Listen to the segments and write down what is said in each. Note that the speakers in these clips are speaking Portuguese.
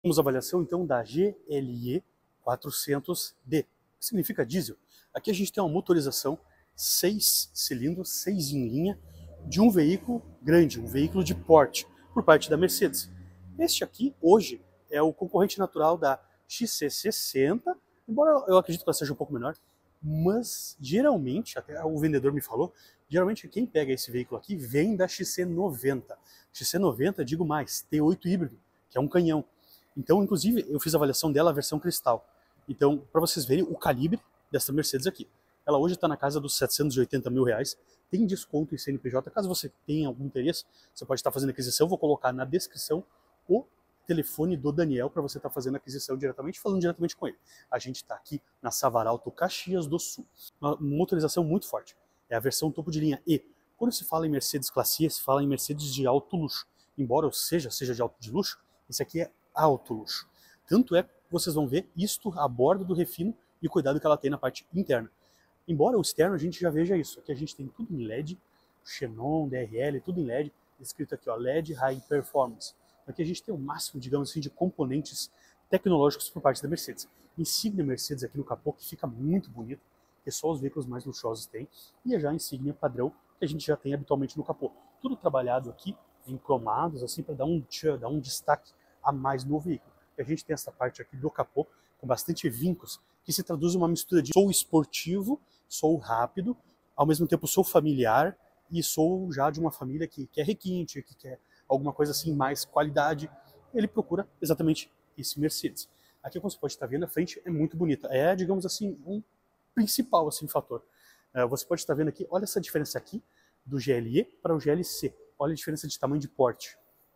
Vamos à avaliação então da GLE 400D, que significa diesel. Aqui a gente tem uma motorização 6 cilindros, 6 em linha, de um veículo grande, um veículo de porte, por parte da Mercedes. Este aqui, hoje, é o concorrente natural da XC60, embora eu acredito que ela seja um pouco menor, mas geralmente, até o vendedor me falou, geralmente quem pega esse veículo aqui vem da XC90. XC90, digo mais, T8 híbrido, que é um canhão. Então, inclusive, eu fiz a avaliação dela, a versão cristal. Então, para vocês verem o calibre dessa Mercedes aqui. Ela hoje está na casa dos 780 mil reais. Tem desconto em CNPJ. Caso você tenha algum interesse, você pode estar fazendo aquisição. Vou colocar na descrição o telefone do Daniel para você estar fazendo a aquisição diretamente, falando diretamente com ele. A gente está aqui na Savaralto, Caxias do Sul. Uma motorização muito forte. É a versão topo de linha E. Quando se fala em Mercedes Classe E, se fala em Mercedes de alto luxo. Embora seja de alto de luxo, esse aqui é alto luxo. Tanto é que vocês vão ver isto a bordo do refino e o cuidado que ela tem na parte interna. Embora o externo a gente já veja isso. Aqui a gente tem tudo em LED, Xenon, DRL, tudo em LED, escrito aqui ó, LED High Performance. Aqui a gente tem o máximo, digamos assim, de componentes tecnológicos por parte da Mercedes. Insígnia Mercedes aqui no capô, que fica muito bonito, que só os veículos mais luxuosos têm, e é já a insígnia padrão que a gente já tem habitualmente no capô. Tudo trabalhado aqui em cromados, assim, para dar um destaque a mais no veículo. E a gente tem essa parte aqui do capô com bastante vincos, que se traduz em uma mistura de sou esportivo, sou rápido, ao mesmo tempo sou familiar e sou já de uma família que quer requinte, que quer alguma coisa assim, mais qualidade. Ele procura exatamente esse Mercedes. Aqui, como você pode estar vendo, a frente é muito bonita. É, digamos assim, um principal assim, fator. Você pode estar vendo aqui, olha essa diferença aqui do GLE para o GLC. Olha a diferença de tamanho de porte.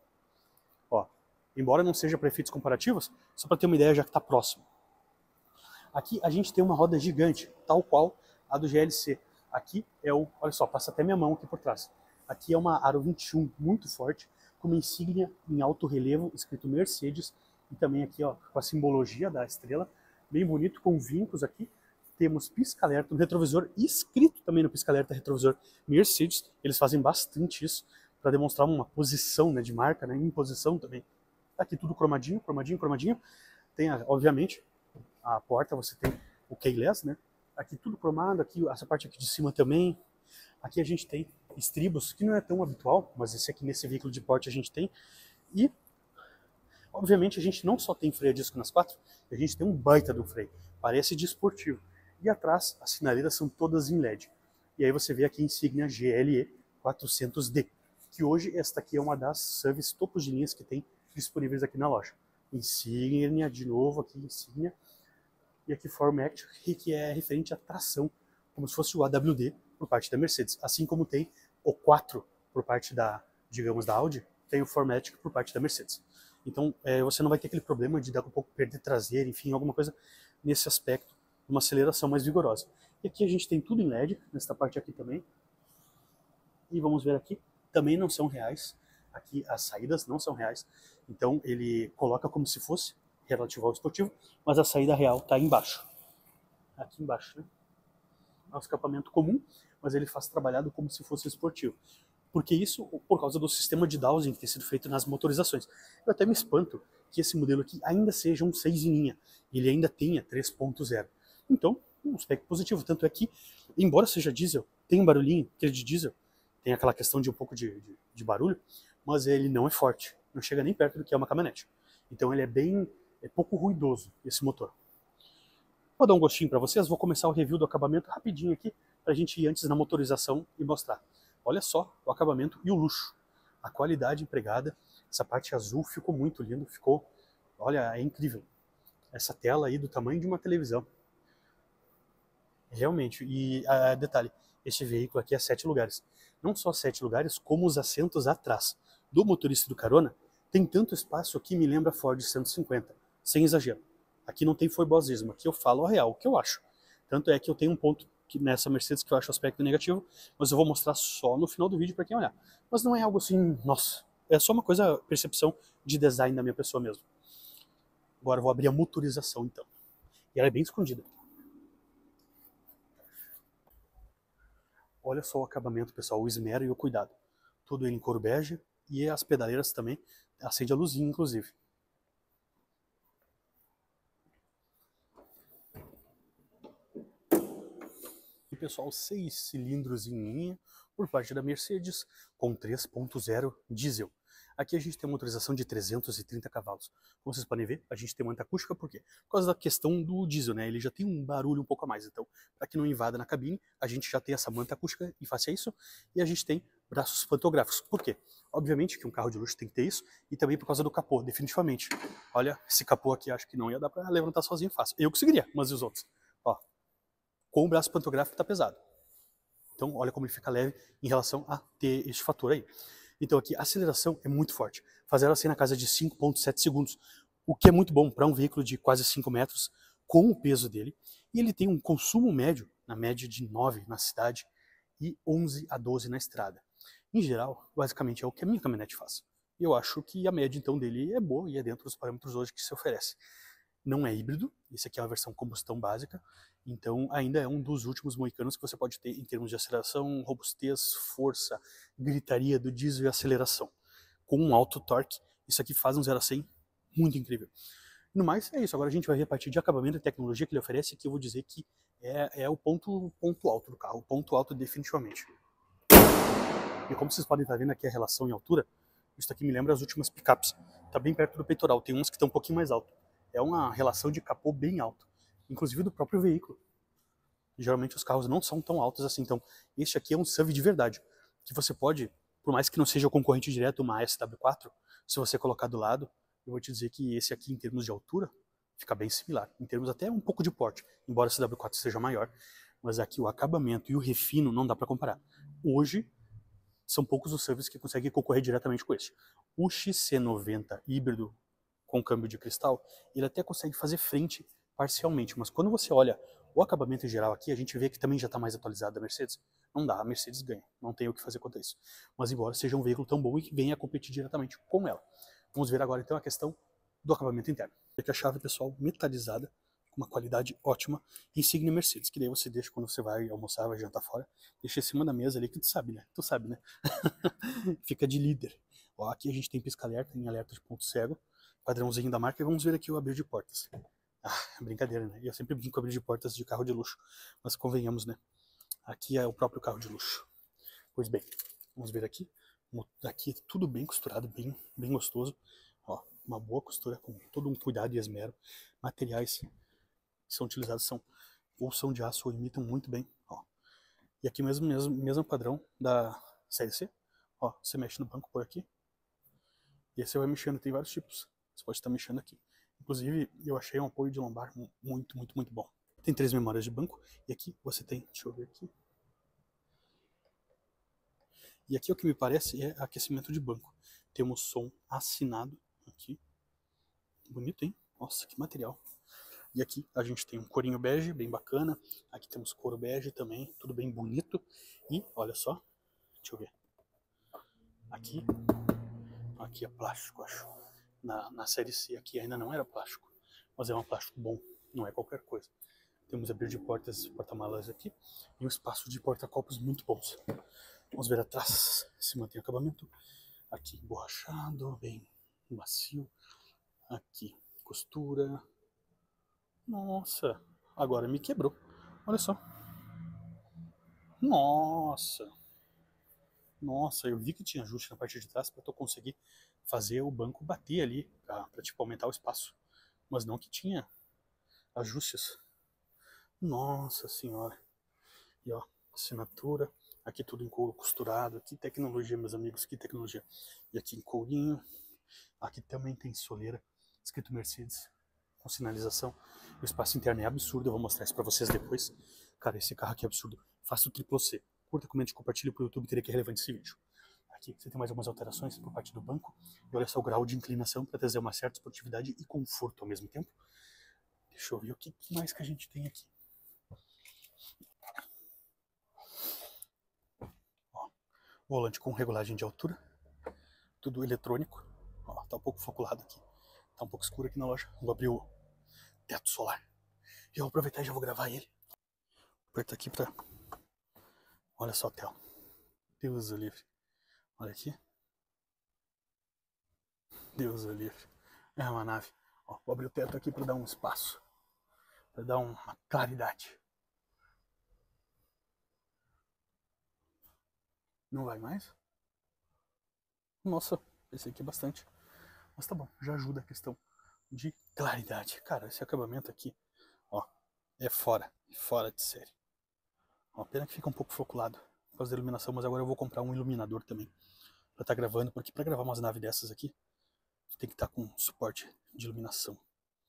Ó, embora não seja para efeitos comparativos, só para ter uma ideia já que está próximo. Aqui a gente tem uma roda gigante, tal qual a do GLC. Aqui é o, olha só, passa até minha mão aqui por trás. Aqui é uma Aro 21 muito forte, com uma insígnia em alto relevo, escrito Mercedes, e também aqui ó, com a simbologia da estrela, bem bonito, com vincos aqui. Temos pisca-alerta no retrovisor, escrito também no pisca-alerta retrovisor Mercedes. Eles fazem bastante isso para demonstrar uma posição, né, de marca, né, em posição também. Aqui tudo cromadinho, cromadinho, cromadinho. Tem, obviamente, a porta, você tem o keyless, né? Aqui tudo cromado, aqui essa parte aqui de cima também. Aqui a gente tem estribos, que não é tão habitual, mas esse aqui nesse veículo de porte a gente tem. E, obviamente, a gente não só tem freio a disco nas quatro, a gente tem um baita do freio, parece de esportivo. E atrás, as finaleiras são todas em LED. E aí você vê aqui a insígnia GLE 400D, que hoje esta aqui é uma das service topos de linhas que tem disponíveis aqui na loja. Insígnia, de novo aqui, insígnia. E aqui Form Act, que é referente à tração, como se fosse o AWD por parte da Mercedes. Assim como tem o 4 por parte da, digamos, da Audi, tem o Formatic por parte da Mercedes. Então você não vai ter aquele problema de daqui a pouco perder traseira, enfim, alguma coisa nesse aspecto, uma aceleração mais vigorosa. E aqui a gente tem tudo em LED, nesta parte aqui também. E vamos ver aqui, também não são reais. Aqui as saídas não são reais. Então ele coloca como se fosse relativo ao esportivo, mas a saída real está embaixo. Aqui embaixo, né? É um escapamento comum, mas ele faz trabalhado como se fosse esportivo. Porque isso, por causa do sistema de dowsing que tem sido feito nas motorizações. Eu até me espanto que esse modelo aqui ainda seja um 6 em linha. Ele ainda tenha 3.0. Então, um aspecto positivo. Tanto é que, embora seja diesel, tem um barulhinho, aquele de diesel, tem aquela questão de um pouco de barulho, mas ele não é forte. Não chega nem perto do que é uma caminhonete. Então ele é pouco ruidoso, esse motor. Vou dar um gostinho para vocês, vou começar o review do acabamento rapidinho aqui, para a gente ir antes na motorização e mostrar. Olha só o acabamento e o luxo, a qualidade empregada, essa parte azul ficou muito lindo, ficou, olha, é incrível. Essa tela aí do tamanho de uma televisão. Realmente, e detalhe, este veículo aqui é 7 lugares. Não só 7 lugares, como os assentos atrás do motorista do carona, tem tanto espaço que me lembra Ford 150, sem exagero. Aqui não tem foibosismo, aqui eu falo a real, o que eu acho. Tanto é que eu tenho um ponto nessa Mercedes que eu acho aspecto negativo, mas eu vou mostrar só no final do vídeo para quem olhar. Mas não é algo assim, nossa, é só uma coisa, percepção de design da minha pessoa mesmo. Agora eu vou abrir a motorização então. E ela é bem escondida. Olha só o acabamento, pessoal, o esmero e o cuidado. Tudo em couro bege e as pedaleiras também, acende a luzinha, inclusive. Pessoal, 6 cilindros em linha por parte da Mercedes com 3.0 diesel. Aqui a gente tem uma motorização de 330 cavalos. Como vocês podem ver, a gente tem uma acústica, por quê? Por causa da questão do diesel, né? Ele já tem um barulho um pouco a mais. Então, para que não invada na cabine, a gente já tem essa manta acústica e faça isso. E a gente tem braços pantográficos. Por quê? Obviamente que um carro de luxo tem que ter isso. E também por causa do capô, definitivamente. Olha, esse capô aqui acho que não ia dar para levantar sozinho fácil. Eu conseguiria, mas e os outros? Ó, com o braço pantográfico tá pesado. Então, olha como ele fica leve em relação a ter este fator aí. Então aqui a aceleração é muito forte. Fazer ela assim na casa de 5.7 segundos, o que é muito bom para um veículo de quase 5 metros, com o peso dele. E ele tem um consumo médio, na média de 9 na cidade e 11 a 12 na estrada. Em geral, basicamente é o que a minha caminhonete faz. E eu acho que a média então dele é boa e é dentro dos parâmetros hoje que se oferece. Não é híbrido, esse aqui é a versão combustão básica, então ainda é um dos últimos moicanos que você pode ter em termos de aceleração, robustez, força, gritaria do diesel e aceleração. Com um alto torque, isso aqui faz um 0 a 100 muito incrível. No mais, é isso. Agora a gente vai ver a partir de acabamento e tecnologia que ele oferece, que eu vou dizer que é o ponto alto do carro, o ponto alto definitivamente. E como vocês podem estar vendo aqui a relação em altura, isso aqui me lembra as últimas picapes. Está bem perto do peitoral, tem uns que estão um pouquinho mais alto. É uma relação de capô bem alto, inclusive do próprio veículo. Geralmente os carros não são tão altos assim, então este aqui é um SUV de verdade, que você pode, por mais que não seja o concorrente direto, uma SW4, se você colocar do lado, eu vou te dizer que esse aqui em termos de altura, fica bem similar, em termos até um pouco de porte, embora a SW4 seja maior, mas aqui o acabamento e o refino não dá para comparar. Hoje, são poucos os SUVs que conseguem concorrer diretamente com este. O XC90 híbrido com câmbio de cristal, ele até consegue fazer frente parcialmente, mas quando você olha o acabamento em geral aqui, a gente vê que também já está mais atualizado da Mercedes. Não dá, a Mercedes ganha, não tem o que fazer contra isso. Mas embora seja um veículo tão bom e que venha a competir diretamente com ela. Vamos ver agora então a questão do acabamento interno. Aqui a chave, pessoal, metalizada, com uma qualidade ótima, insígnia Mercedes, que daí você deixa quando você vai almoçar, vai jantar fora, deixa em cima da mesa ali que tu sabe, né? Tu sabe, né? Fica de líder. Ó, aqui a gente tem pisca-alerta em alerta de ponto cego, padrãozinho da marca, e vamos ver aqui o abrir de portas. Brincadeira, né? Eu sempre brinco com abrir de portas de carro de luxo, mas convenhamos, né? Aqui é o próprio carro de luxo. Pois bem, vamos ver aqui. Aqui tudo bem costurado, bem gostoso. Ó, uma boa costura com todo um cuidado e esmero. Materiais que são utilizados são de aço ou imitam muito bem. Ó. E aqui mesmo padrão da série C. Ó, você mexe no banco por aqui. E aí você vai mexendo, tem vários tipos. Você pode estar mexendo aqui. Inclusive, eu achei um apoio de lombar muito bom. Tem 3 memórias de banco. E aqui você tem, deixa eu ver aqui. E aqui o que me parece é aquecimento de banco. Temos som assinado aqui. Bonito, hein? Nossa, que material. E aqui a gente tem um corinho bege, bem bacana. Aqui temos couro bege também, tudo bem bonito. E, olha só, deixa eu ver. Aqui é plástico, acho. Na série C aqui ainda não era plástico, mas é um plástico bom, não é qualquer coisa. Temos abrir de portas e porta-malas aqui e um espaço de porta-copos muito bons. Vamos ver atrás se mantém acabamento. Aqui emborrachado, bem macio. Aqui costura. Nossa, agora me quebrou. Olha só. Nossa. Nossa, eu vi que tinha ajuste na parte de trás para eu conseguir fazer o banco bater ali, para tipo, aumentar o espaço. Mas não que tinha ajustes. Nossa senhora. E ó, assinatura. Aqui tudo em couro costurado. Que tecnologia, meus amigos, que tecnologia. E aqui em courinho. Aqui também tem soleira, escrito Mercedes, com sinalização. O espaço interno é absurdo, eu vou mostrar isso pra vocês depois. Cara, esse carro aqui é absurdo. Faça o triplo C. Curta, comente, compartilhe pro YouTube, teria que é relevante esse vídeo. Aqui você tem mais algumas alterações por parte do banco. E olha só o grau de inclinação para trazer uma certa esportividade e conforto ao mesmo tempo. Deixa eu ver o que mais que a gente tem aqui. Ó, volante com regulagem de altura. Tudo eletrônico. Ó, tá um pouco foculado aqui. Tá um pouco escuro aqui na loja. Vou abrir o teto solar. E eu vou aproveitar e já vou gravar ele. Aperta aqui pra... Olha só a tela. Deus o livre. Olha aqui. Deus o livre. É uma nave. Ó, vou abrir o teto aqui pra dar um espaço. Pra dar uma claridade. Não vai mais? Nossa, pensei que é bastante. Mas tá bom, já ajuda a questão de claridade. Cara, esse acabamento aqui, ó, é fora de série. Ó, pena que fica um pouco foculado por causa da iluminação, mas agora eu vou comprar um iluminador também pra estar gravando, porque pra gravar umas naves dessas aqui, tu tem que estar com suporte de iluminação.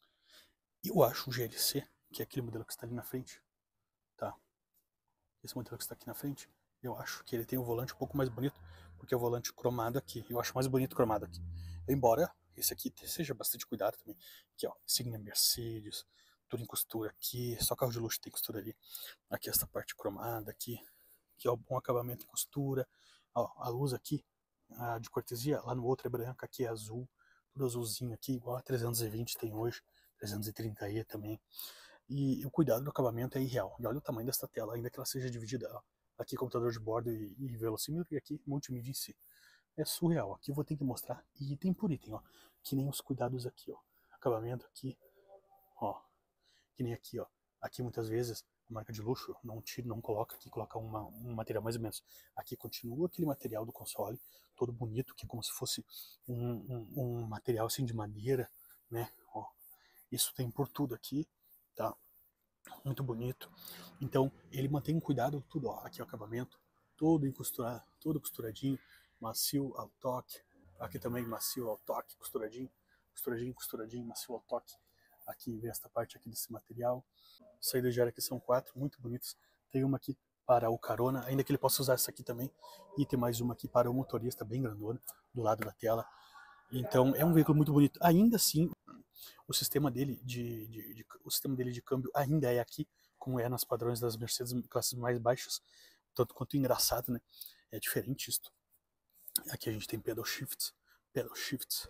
Eu acho o GLC, que é aquele modelo que está ali na frente, tá? Esse modelo que está aqui na frente, eu acho que ele tem um volante um pouco mais bonito, porque é o volante cromado aqui. Eu acho mais bonito cromado aqui. Embora esse aqui seja bastante cuidado também. Aqui, ó, signa Mercedes, tudo em costura aqui, só carro de luxo tem costura ali. Aqui essa parte cromada aqui, que é o bom acabamento em costura. Ó, a luz aqui, a de cortesia, lá no outro é branca, aqui é azul, tudo azulzinho aqui, igual a 320 tem hoje, 330e também. E o cuidado do acabamento é irreal. E olha o tamanho dessa tela, ainda que ela seja dividida, ó, aqui computador de bordo e velocímetro, e aqui multimídia em si. É surreal. Aqui eu vou ter que mostrar item por item, ó. Que nem os cuidados aqui, ó. Acabamento aqui, ó. Que nem aqui, ó. Aqui muitas vezes a marca de luxo não tira, não coloca aqui, coloca um material mais ou menos. Aqui continua aquele material do console, todo bonito, que é como se fosse um material assim de madeira, né? Ó. Isso tem por tudo aqui, tá? Muito bonito. Então ele mantém um cuidado tudo, ó, aqui o acabamento todo em costura, todo costuradinho, macio ao toque. Aqui também macio ao toque, costuradinho, costuradinho, costuradinho, macio ao toque. Aqui vem esta parte aqui desse material. Saídas de ar aqui são 4, muito bonitas. Tem uma aqui para o carona, ainda que ele possa usar essa aqui também. E tem mais uma aqui para o motorista, bem grandona, do lado da tela. Então é um veículo muito bonito. Ainda assim, o sistema dele o sistema dele de câmbio ainda é aqui, como é nas padrões das Mercedes classes mais baixas, tanto quanto engraçado, né? É diferente isto. Aqui a gente tem pedal shifts,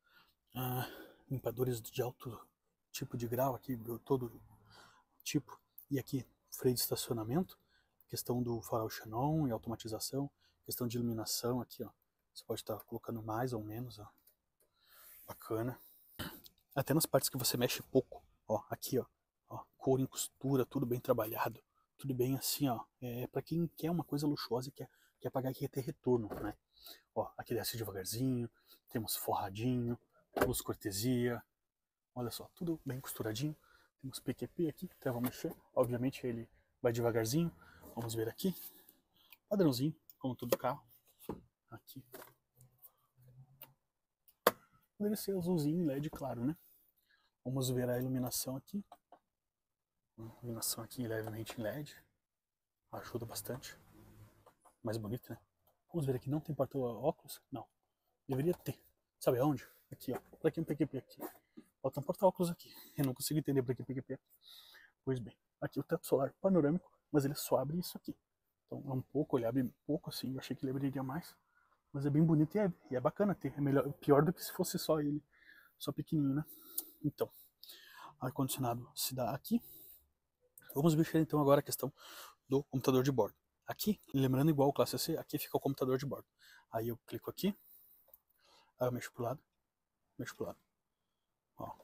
limpadores de alto tipo de grau aqui, todo tipo, e aqui freio de estacionamento, questão do farol xenon e automatização, questão de iluminação aqui, ó. Você pode estar colocando mais ou menos, ó. Bacana. Até nas partes que você mexe pouco, ó, aqui, ó, couro em costura, tudo bem trabalhado, tudo bem assim, ó, para quem quer uma coisa luxuosa e quer pagar e quer ter retorno, né? Ó, aqui desce devagarzinho, temos forradinho, luz cortesia, olha só, tudo bem costuradinho, temos PQP aqui, até vou mexer, obviamente ele vai devagarzinho, vamos ver aqui, padrãozinho, como todo carro, aqui, poderia ser azulzinho, LED, claro, né? Vamos ver a iluminação aqui. Iluminação aqui levemente em LED. Ajuda bastante. Mais bonito, né? Vamos ver aqui. Não tem porta-óculos? Não. Deveria ter. Sabe aonde? Aqui, ó. Pra que um PQP aqui? Falta um porta-óculos aqui. Eu não consigo entender pra que PQP aqui. Pois bem. Aqui o teto solar panorâmico, mas ele só abre isso aqui. Então é um pouco, ele abre pouco assim. Eu achei que ele abriria mais. Mas é bem bonito e é bacana ter. É melhor, pior do que se fosse só ele. Só pequenininho, né? Então, ar-condicionado se dá aqui. Vamos mexer então agora a questão do computador de bordo. Aqui, lembrando igual o classe C, aqui fica o computador de bordo. Aí eu clico aqui, aí eu mexo pro lado, mexo pro lado. Ó.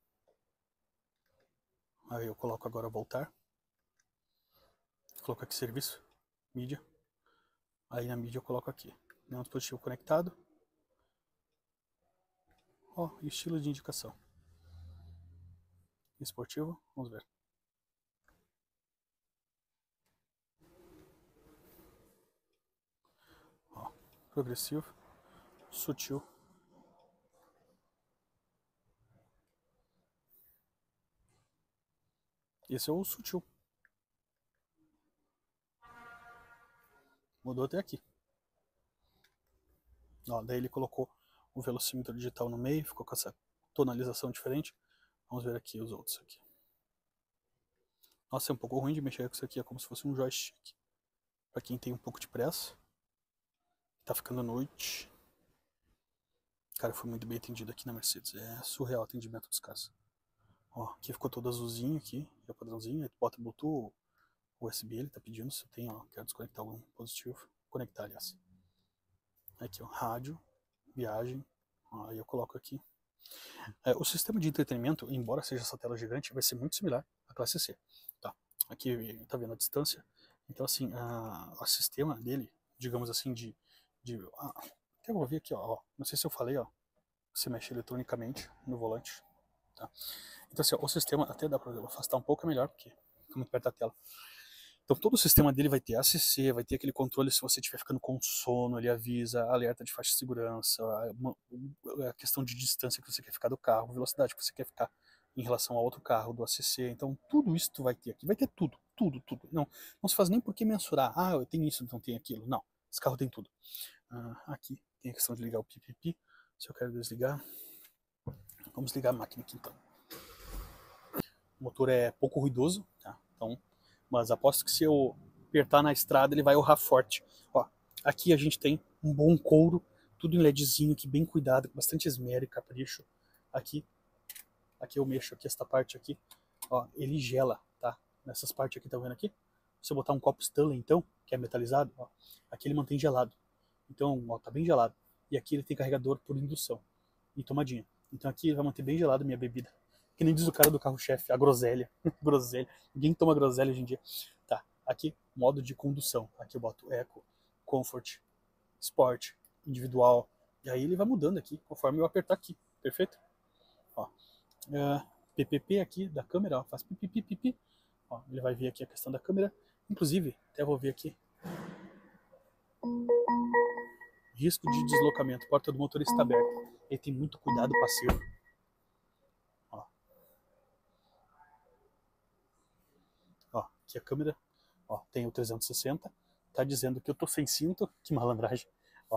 Aí eu coloco agora voltar. Coloco aqui serviço, mídia. Aí na mídia eu coloco aqui, nenhum dispositivo conectado. Ó, estilo de indicação. Esportivo, vamos ver. Ó, progressivo, sutil. Esse é o sutil. Mudou até aqui. Ó, daí ele colocou o velocímetro digital no meio, ficou com essa tonalização diferente. Vamos ver aqui os outros aqui. Nossa, é um pouco ruim de mexer com isso aqui, é como se fosse um joystick. Pra quem tem um pouco de pressa. Tá ficando noite. Cara, foi muito bem atendido aqui na Mercedes. É surreal o atendimento dos caras. Ó, aqui ficou todo azulzinho aqui, é o padrãozinho. Aí tu bota, botou o USB, ele tá pedindo se tem, ó, quero desconectar algum positivo. Conectar, aliás. Aqui, ó, rádio, viagem. Ó, aí eu coloco aqui. O sistema de entretenimento, embora seja essa tela gigante, vai ser muito similar à classe C. Tá? Aqui tá vendo a distância. Então, assim, o sistema dele digamos assim, até eu vou ver aqui, ó, não sei se eu falei, ó, você mexe eletronicamente no volante, tá? Então assim, ó, o sistema, até dá pra afastar um pouco, é melhor, porque fica muito perto da tela. Então todo o sistema dele vai ter ACC, vai ter aquele controle se você estiver ficando com sono, ele avisa, alerta de faixa de segurança, a questão de distância que você quer ficar do carro, velocidade que você quer ficar em relação ao outro carro, do ACC. Então tudo isso tu vai ter aqui, vai ter tudo, tudo, tudo. Não se faz nem por que mensurar, ah, eu tenho isso, então tem aquilo. Não, esse carro tem tudo. Aqui tem a questão de ligar o pipipi, se eu quero desligar. Vamos ligar a máquina aqui então. O motor é pouco ruidoso, tá? Então, mas aposto que se eu apertar na estrada ele vai urrar forte. Ó, aqui a gente tem um bom couro, tudo em LEDzinho aqui, bem cuidado, com bastante esmero e capricho. Aqui eu mexo aqui, esta parte aqui, ó, ele gela, tá? Nessas partes aqui, tá vendo aqui? Se eu botar um copo Stanley, então, que é metalizado, ó, aqui ele mantém gelado. Então, ó, tá bem gelado. E aqui ele tem carregador por indução e tomadinha. Então aqui ele vai manter bem gelado a minha bebida. Que nem diz o cara do carro-chefe, a groselha. Groselha. Ninguém toma groselha hoje em dia. Tá, aqui, modo de condução. Aqui eu boto Eco, Comfort, Sport, Individual. E aí ele vai mudando aqui, conforme eu apertar aqui. Perfeito? Ó, PPP aqui da câmera, ó, faz pipi. Ó, ele vai ver aqui a questão da câmera. Inclusive, até vou ver aqui. Risco de deslocamento. Porta do motorista aberta. Ele tem muito cuidado passivo. Ó, aqui a câmera, ó, tem o 360, tá dizendo que eu tô sem cinto, que malandragem, ó.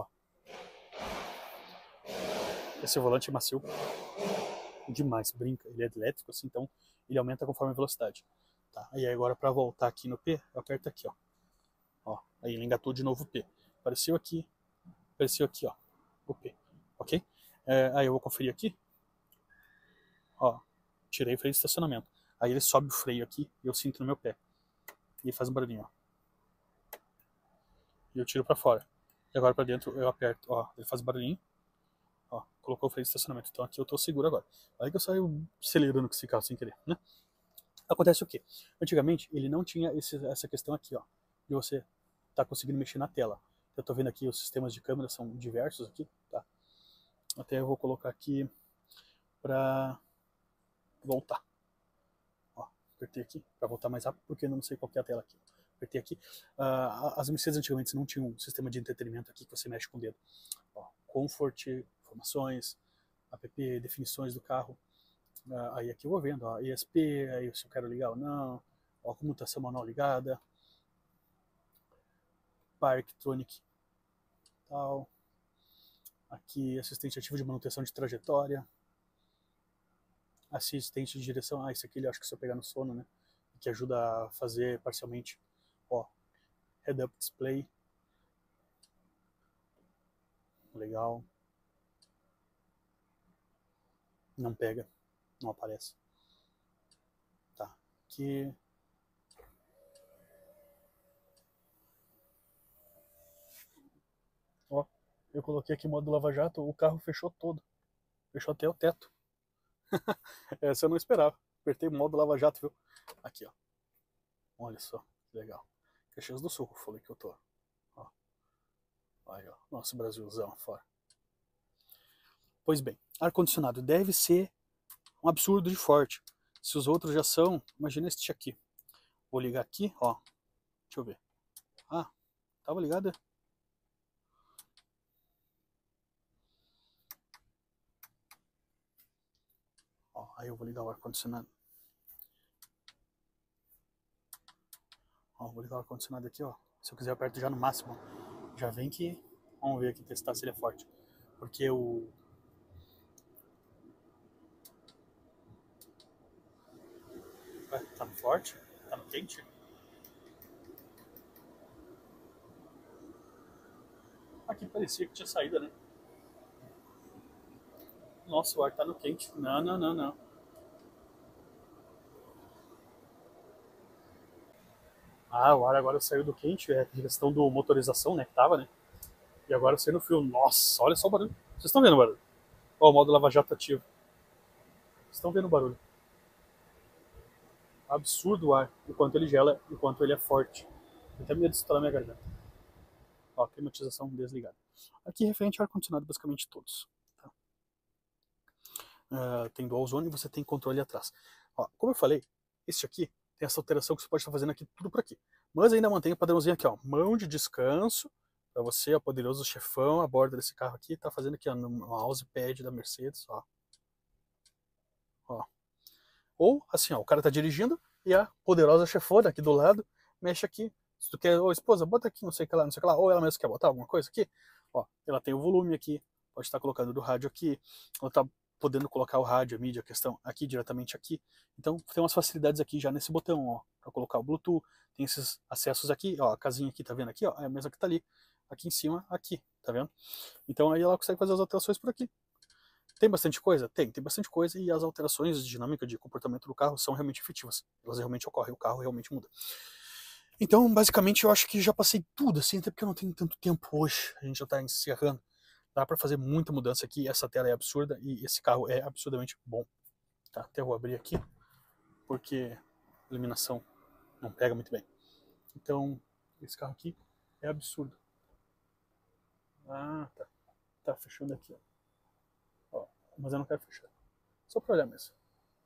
Esse volante é macio demais, brinca, ele é elétrico assim, então ele aumenta conforme a velocidade. Tá, e aí agora para voltar aqui no P, eu aperto aqui, ó. Ó, aí ele engatou de novo o P. Apareceu aqui, ó, o P, ok? Aí eu vou conferir aqui, ó, tirei o freio de estacionamento. Aí ele sobe o freio aqui e eu sinto no meu pé. E faz um barulhinho, ó. E eu tiro pra fora. E agora pra dentro eu aperto, ó, ele faz barulhinho. Ó, colocou o freio de estacionamento. Então aqui eu tô seguro agora. Aí que eu saio acelerando com esse carro sem querer, né? Acontece o quê? Antigamente ele não tinha essa questão aqui, ó, de você tá conseguindo mexer na tela. Eu tô vendo aqui os sistemas de câmera são diversos aqui, tá? Até eu vou colocar aqui pra voltar. Ó, apertei aqui pra voltar mais rápido porque eu não sei qual que é a tela aqui. Apertei aqui. As Mercedes antigamente não tinham um sistema de entretenimento aqui que você mexe com o dedo. Ó, Comfort, informações, app, definições do carro. Aí aqui eu vou vendo, ó, ESP, aí se eu quero ligar ou não, ó, comutação manual ligada, Parktronic, tal. Aqui assistente ativo de manutenção de trajetória, assistente de direção, isso aqui eu acho que se eu pegar no sono, né, que ajuda a fazer parcialmente, ó, head-up display, legal, não pega, não aparece, tá, aqui, ó, eu coloquei aqui modo Lava Jato, o carro fechou todo, fechou até o teto, essa eu não esperava, apertei o modo Lava Jato, viu, aqui, ó, olha só, que legal, Caxias do Sul, falei que eu tô, ó, aí, ó, nosso Brasilzão fora. Pois bem, ar-condicionado deve ser um absurdo de forte. Se os outros já são, imagina este aqui. Vou ligar aqui, ó. Deixa eu ver. Ah, tava ligado? Ó, aí eu vou ligar o ar-condicionado. Ó, vou ligar o ar-condicionado aqui, ó. Se eu quiser aperto já no máximo. Já vem que... Vamos ver aqui, testar se ele é forte. Porque o... Ué, tá no forte? Tá no quente? Aqui parecia que tinha saída, né? Nossa, o ar tá no quente. Não, não, não, não. Ah, o ar agora saiu do quente. É questão do motorização, né? Que tava, né? E agora saiu no frio. Nossa, olha só o barulho. Vocês estão vendo o barulho? Ó, o modo Lava Jato ativo. Vocês estão vendo o barulho? Absurdo o ar. O quanto ele gela e o quanto ele é forte. Eu até medo de estourar minha garganta. Ó, climatização desligada. Aqui referente ao ar-condicionado, basicamente todos. Tá? Tem dual zone e você tem controle atrás. Ó, como eu falei, esse aqui tem essa alteração que você pode estar fazendo aqui tudo por aqui. Mas ainda mantém o padrãozinho aqui, ó, mão de descanso, para você, ó, poderoso chefão, a borda desse carro aqui, tá fazendo aqui, ó, no mousepad da Mercedes, ó. Ó. Ou, assim, ó, o cara tá dirigindo e a poderosa chefona aqui do lado mexe aqui. Se tu quer, ô esposa, bota aqui, não sei o que lá, não sei o que lá, ou ela mesmo quer botar alguma coisa aqui, ó, ela tem o volume aqui, pode estar colocando do rádio aqui, ela tá podendo colocar o rádio, a mídia, a questão aqui, diretamente aqui. Então, tem umas facilidades aqui já nesse botão, ó, para colocar o Bluetooth, tem esses acessos aqui, ó, a casinha aqui, tá vendo aqui, ó, é a mesma que tá ali, aqui em cima, aqui, tá vendo? Então aí ela consegue fazer as alterações por aqui. Tem bastante coisa? Tem bastante coisa e as alterações de dinâmica de comportamento do carro são realmente efetivas. Elas realmente ocorrem, o carro realmente muda. Então, basicamente, eu acho que já passei tudo, assim, até porque eu não tenho tanto tempo hoje. A gente já tá encerrando. Dá para fazer muita mudança aqui. Essa tela é absurda e esse carro é absurdamente bom. Tá? Até eu vou abrir aqui, porque a iluminação não pega muito bem. Então, esse carro aqui é absurdo. Ah, tá. Tá fechando aqui, ó. Mas eu não quero fechar. Só pra olhar mesmo.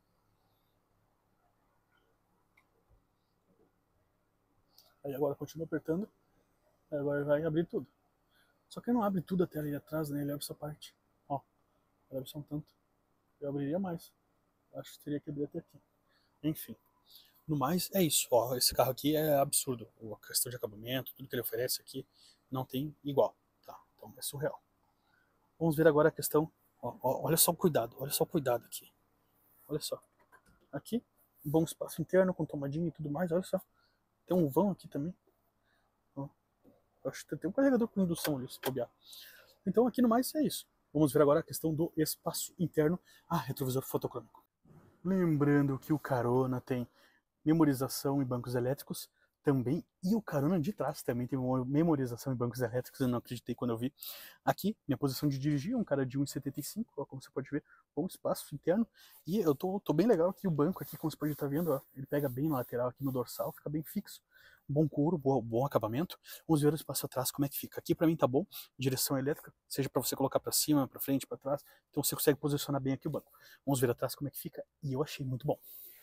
Aí agora continua apertando. Aí agora vai abrir tudo. Só que ele não abre tudo até ali atrás, né? Ele abre essa parte. Ó, ele abre só um tanto. Eu abriria mais. Acho que teria que abrir até aqui. Enfim. No mais, é isso. Ó, esse carro aqui é absurdo. A questão de acabamento, tudo que ele oferece aqui, não tem igual. Tá? Então é surreal. Vamos ver agora a questão. Ó, olha só o cuidado aqui. Olha só. Aqui, bom espaço interno com tomadinha e tudo mais. Olha só. Tem um vão aqui também. Ó, acho que tem um carregador com indução ali, se bobear. Então aqui no mais é isso. Vamos ver agora a questão do espaço interno. Ah, retrovisor fotocrômico. Lembrando que o Carona tem memorização em bancos elétricos também, e o Carona de trás também tem uma memorização em bancos elétricos, eu não acreditei quando eu vi. Aqui, minha posição de dirigir é um cara de 1,75, como você pode ver, bom espaço interno, e eu tô bem legal aqui, o banco aqui, como você pode estar vendo, ó, ele pega bem na lateral aqui no dorsal, fica bem fixo, bom couro, bom acabamento. Vamos ver o espaço atrás como é que fica. Aqui para mim tá bom, direção elétrica, seja para você colocar para cima, para frente, para trás, então você consegue posicionar bem aqui o banco. Vamos ver atrás como é que fica, e eu achei muito bom.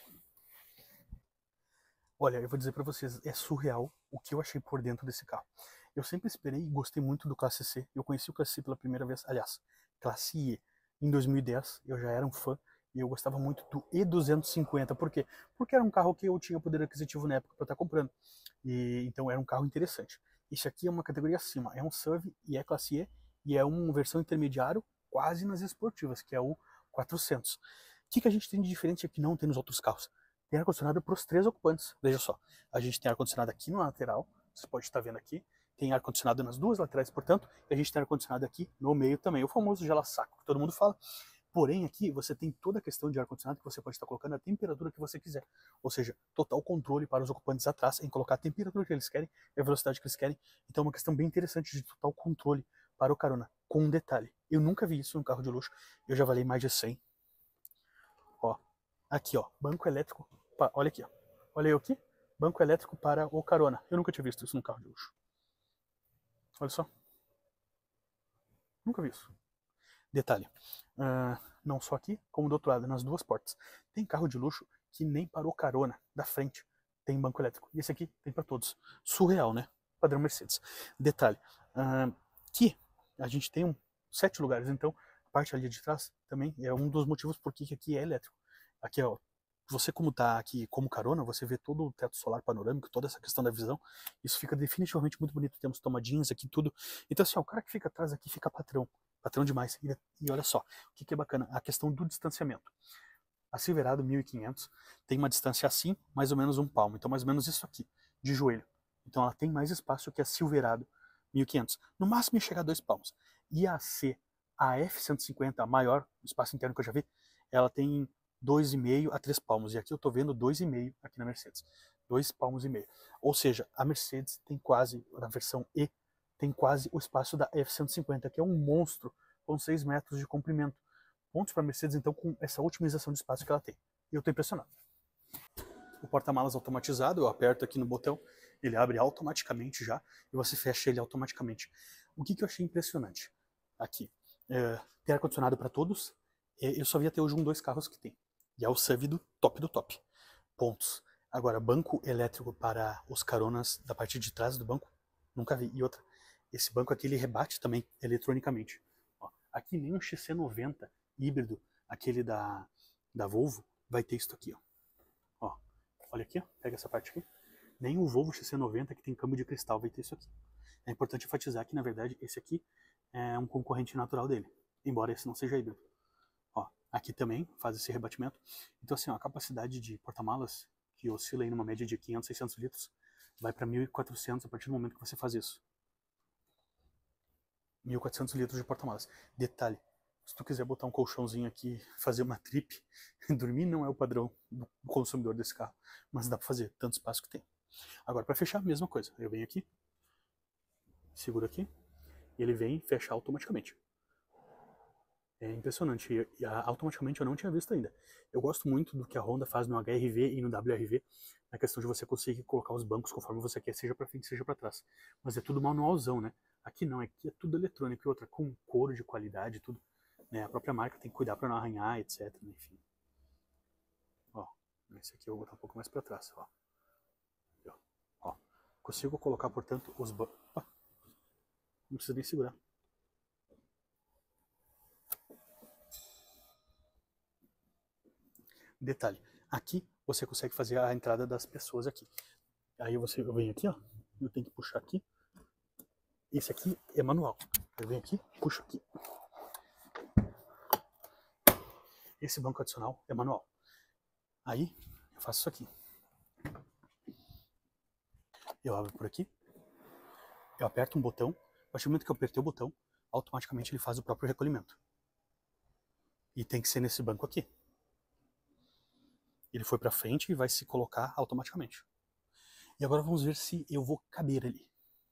Olha, eu vou dizer para vocês, é surreal o que eu achei por dentro desse carro. Eu sempre esperei e gostei muito do Classe C. Eu conheci o Classe C pela primeira vez, aliás, Classe E. Em 2010, eu já era um fã e eu gostava muito do E250. Por quê? Porque era um carro que eu tinha poder aquisitivo na época para estar comprando. E então era um carro interessante. Esse aqui é uma categoria acima, é um SUV e é Classe E e é uma versão intermediário quase nas esportivas, que é o 400. O que a gente tem de diferente que não tem nos outros carros? Tem ar-condicionado para os 3 ocupantes. Veja só, a gente tem ar-condicionado aqui na lateral, você pode estar vendo aqui, tem ar-condicionado nas duas laterais, portanto, e a gente tem ar-condicionado aqui no meio também, o famoso gela-saco, que todo mundo fala. Porém, aqui você tem toda a questão de ar-condicionado que você pode estar colocando a temperatura que você quiser. Ou seja, total controle para os ocupantes atrás em colocar a temperatura que eles querem e a velocidade que eles querem. Então é uma questão bem interessante de total controle para o Carona. Com um detalhe, eu nunca vi isso em um carro de luxo, eu já valei mais de 100. Ó, aqui ó, banco elétrico, olha aqui ó. Olha eu aqui, banco elétrico para o Carona. Eu nunca tinha visto isso num carro de luxo. Olha só. Nunca vi isso. Detalhe, não só aqui, como do outro lado, nas duas portas. Tem carro de luxo que nem para o Carona da frente tem banco elétrico. E esse aqui tem para todos. Surreal, né? Padrão Mercedes. Detalhe, que a gente tem 7 lugares, então a parte ali de trás também é um dos motivos por que aqui é elétrico. Aqui, ó, você como tá aqui como Carona, você vê todo o teto solar panorâmico, toda essa questão da visão, isso fica definitivamente muito bonito, temos tomadinhas aqui, tudo. Então assim, ó, o cara que fica atrás aqui fica patrão demais. E olha só, o que é bacana, a questão do distanciamento. A Silverado 1500 tem uma distância assim, mais ou menos um palmo, então mais ou menos isso aqui, de joelho. Então ela tem mais espaço que a Silverado 1500. No máximo ia chegar a 2 palmos. E a C, a F150, a maior espaço interno que eu já vi, ela tem 2,5 a 3 palmos. E aqui eu tô vendo 2,5 aqui na Mercedes. 2 palmos e meio. Ou seja, a Mercedes tem quase, na versão E, tem quase o espaço da F150, que é um monstro com 6 metros de comprimento. Pontos para a Mercedes, então, com essa otimização de espaço que ela tem. E eu estou impressionado. O porta-malas automatizado, eu aperto aqui no botão Ele abre automaticamente já e você fecha ele automaticamente. O que eu achei impressionante aqui? Tem ar-condicionado para todos. Eu só vi até hoje dois carros que tem. E é o SUV do top. Pontos. Agora, banco elétrico para os caronas da parte de trás do banco, nunca vi. E outra, esse banco aqui ele rebate também eletronicamente. Ó, aqui nem um XC90 híbrido, aquele da Volvo, vai ter isso aqui. Ó, olha aqui, ó, pega essa parte aqui. Nem o Volvo XC90 que tem câmbio de cristal vai ter isso aqui. É importante enfatizar que, na verdade, esse aqui é um concorrente natural dele, embora esse não seja híbrido. Ó, aqui também faz esse rebatimento. Então, assim, ó, a capacidade de porta-malas, que oscila aí numa média de 500, 600 litros, vai para 1.400 a partir do momento que você faz isso. 1.400 litros de porta-malas. Detalhe, se tu quiser botar um colchãozinho aqui, fazer uma trip, dormir não é o padrão do consumidor desse carro, mas dá para fazer, tanto espaço que tem. Agora, para fechar, a mesma coisa. Eu venho aqui, seguro aqui, e ele vem fechar automaticamente. É impressionante, e automaticamente eu não tinha visto ainda. Eu gosto muito do que a Honda faz no HR-V e no WR-V, na questão de você conseguir colocar os bancos conforme você quer, seja para frente, seja para trás. Mas é tudo manualzão, né? Aqui não, aqui é tudo eletrônico e outra, com couro de qualidade, tudo. Né? A própria marca tem que cuidar para não arranhar, etc. Enfim. Ó, esse aqui eu vou botar um pouco mais para trás, ó. Ó, consigo colocar, portanto, os bancos. Não precisa nem segurar. Detalhe, aqui você consegue fazer a entrada das pessoas aqui. Aí eu venho aqui, ó, eu tenho que puxar aqui. Esse aqui é manual. Eu venho aqui, puxo aqui. Esse banco adicional é manual. Aí eu faço isso aqui. Eu abro por aqui. Eu aperto um botão. A partir do momento que eu apertei o botão, automaticamente ele faz o próprio recolhimento. E tem que ser nesse banco aqui. Ele foi para frente e vai se colocar automaticamente. E agora vamos ver se eu vou caber ali.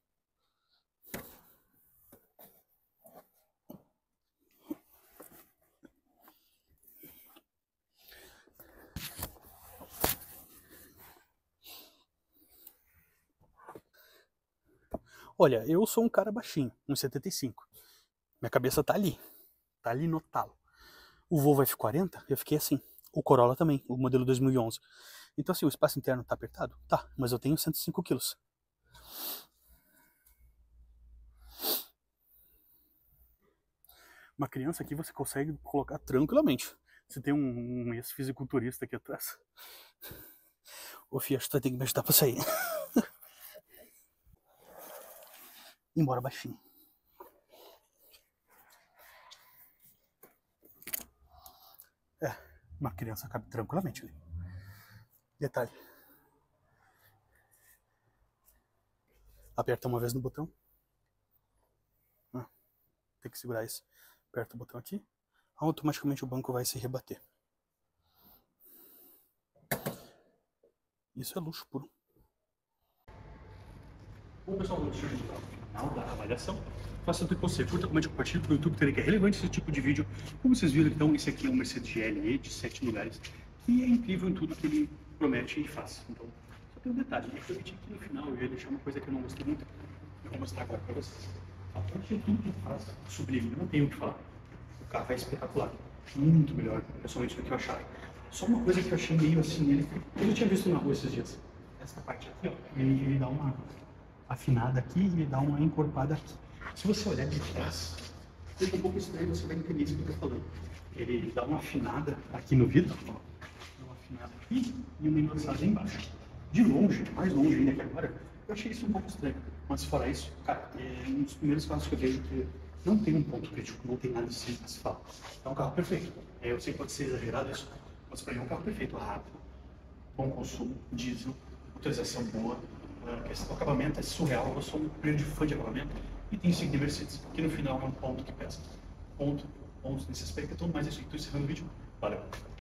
Olha, eu sou um cara baixinho, 1,75. Minha cabeça tá ali no talo. O Volvo F40, eu fiquei assim. O Corolla também, o modelo 2011. Então assim, o espaço interno tá apertado? Tá, mas eu tenho 105 quilos. Uma criança aqui você consegue colocar tranquilamente. Você tem um ex-fisiculturista aqui atrás. Ô filho, acho que tu vai ter que me ajudar pra sair. Embora baixinho. Uma criança cabe tranquilamente ali. Detalhe. Aperta uma vez no botão. Tem que segurar isso. Aperta o botão aqui. Automaticamente o banco vai se rebater. Isso é luxo puro. Bom, pessoal, vamos chegar no final da avaliação. Faça tudo que você curta, comente, compartilhe para o YouTube entender que é relevante esse tipo de vídeo. Como vocês viram, então, esse aqui é um Mercedes GLE de 7 lugares, que é incrível em tudo que ele promete e faz. Então, só tem um detalhe, eu prometi aqui no final, eu ia deixar uma coisa que eu não gostei muito, eu vou mostrar agora para vocês. A parte de tudo que ele faz, sublime, não tenho o que falar. O carro é espetacular, muito melhor, pessoalmente, do que eu achava. Só uma coisa que eu achei meio assim nele, eu tinha visto na rua esses dias. Essa parte aqui, ó, ele dá uma afinada aqui e ele dá uma encorpada aqui. Se você olhar de trás, fica um pouco estranho, você vai entender isso que eu estou falando. Ele dá uma afinada aqui no vidro, ó, uma afinada aqui e uma engrossada embaixo. De longe, mais longe ainda que agora, eu achei isso um pouco estranho. Mas fora isso, cara, é um dos primeiros carros que eu vejo que não tem um ponto crítico, não tem nada assim que se fala. É um carro perfeito. Eu sei que pode ser exagerado isso, mas para mim é um carro perfeito, rápido, bom consumo, diesel, motorização boa. O acabamento é surreal, eu sou um grande fã de acabamento e tem insignia Mercedes, que no final é um ponto que pesa. Pontos nesse aspecto, então mais isso aqui, estou encerrando o vídeo. Valeu!